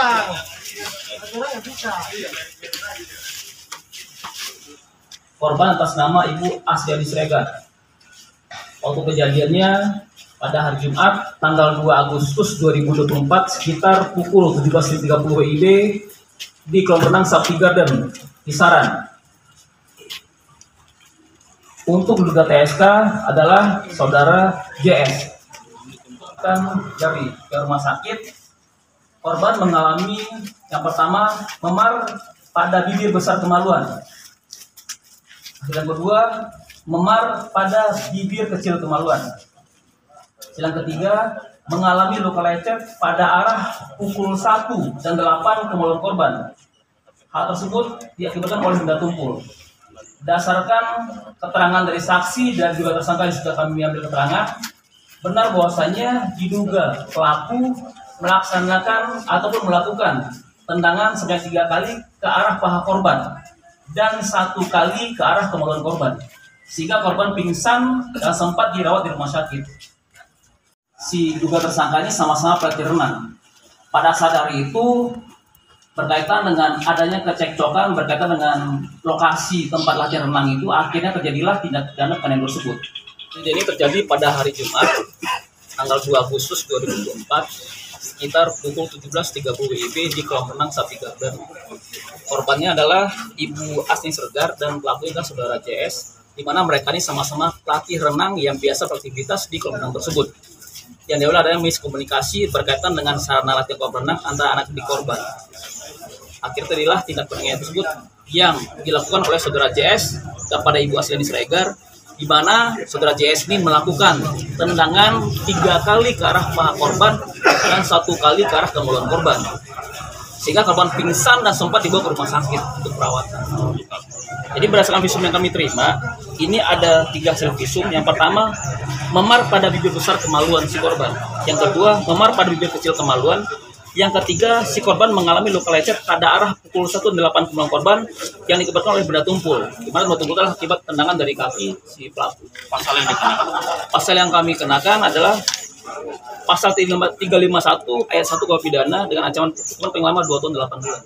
orang. Korban atas nama Ibu Asriani Siregar. Waktu kejadiannya pada hari Jumat tanggal 2 Agustus 2024 sekitar pukul 17.30 WIB di kolam renang Sakti Garden, Kisaran. Untuk diduga TSK adalah saudara JS. Dari rumah sakit, korban mengalami yang pertama memar pada bibir besar kemaluan. Yang kedua, memar pada bibir kecil kemaluan. Yang ketiga, mengalami luka lecet pada arah pukul 1 dan 8 kemaluan korban. Hal tersebut diakibatkan oleh benda tumpul. Berdasarkan keterangan dari saksi dan juga tersangka yang sudah kami ambil keterangan, benar bahwasanya diduga pelaku melaksanakan ataupun melakukan tendangan sebanyak 3 kali ke arah paha korban dan 1 kali ke arah kemaluan korban, sehingga korban pingsan dan sempat dirawat di rumah sakit. Si duga tersangka ini sama-sama pelatih renang. Pada saat hari itu, berkaitan dengan adanya kecekcokan berkaitan dengan lokasi tempat latihan renang itu, akhirnya terjadilah tindak pidana penganiayaan tersebut. Jadi ini terjadi pada hari Jumat, tanggal 2 Agustus 2024, sekitar pukul 17.30 WIB di kolam renang Sakti Garden. Korbannya adalah Ibu Asriani Siregar dan pelakunya adalah saudara JS, di mana mereka ini sama-sama pelatih renang yang biasa beraktivitas di kolam renang tersebut. Yang diawali adanya miskomunikasi berkaitan dengan sarana latihan kolam renang antara anak di korban. Akhirnya terjadilah tindak penganiayaan tersebut yang dilakukan oleh saudara JS kepada Ibu Asriani Siregar, di mana saudara JS ini melakukan tendangan 3 kali ke arah paha korban dan 1 kali ke arah kemaluan korban, sehingga korban pingsan dan sempat dibawa ke rumah sakit untuk perawatan. Jadi berdasarkan visum yang kami terima, ini ada 3 hasil visum. Yang pertama, memar pada bibir besar kemaluan si korban. Yang kedua, memar pada bibir kecil kemaluan. Yang ketiga, si korban mengalami luka lecet pada arah pukul 1 dan 8 kemaluan korban yang diakibatkan oleh benda tumpul. Di mana benda tumpul adalah akibat tendangan dari kaki si pelaku. Pasal yang kami kenakan adalah pasal 351 ayat 1 KUH pidana dengan ancaman hukuman paling lama 2 tahun 8 bulan.